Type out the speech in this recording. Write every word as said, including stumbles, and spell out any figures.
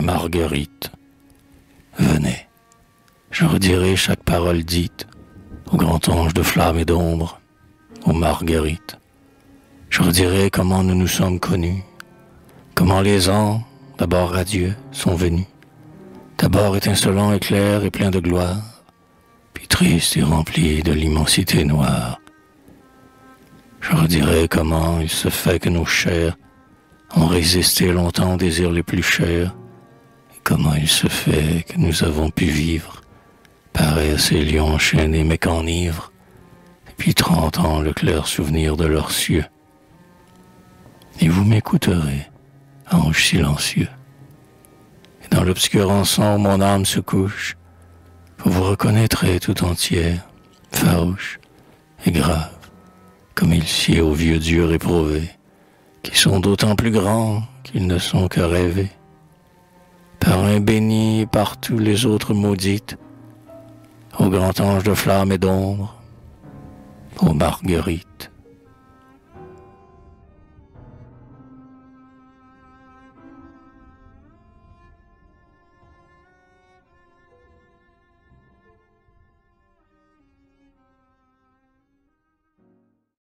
Marguerite. Venez, je redirai chaque parole dite au grand ange de flamme et d'ombre, ô Marguerite. Je redirai comment nous nous sommes connus, comment les ans, d'abord radieux, sont venus, d'abord étincelants et clairs et pleins de gloire, puis tristes et remplis de l'immensité noire. Je redirai comment il se fait que nos chairs ont résisté longtemps aux désirs les plus chers, et comment il se fait que nous avons pu vivre, pareils à ces lions enchaînés mais qu'enivrent, depuis trente ans le clair souvenir de leurs cieux. Et vous m'écouterez, ange silencieux, et dans l'obscur encens où mon âme se couche, vous vous reconnaîtrez tout entière, farouche et grave, comme il sied aux vieux dieux réprouvés, qui sont d'autant plus grands qu'ils ne sont que rêvés, par un béni et par tous les autres maudites, ô grand ange de flamme et d'ombre, ô Marguerite.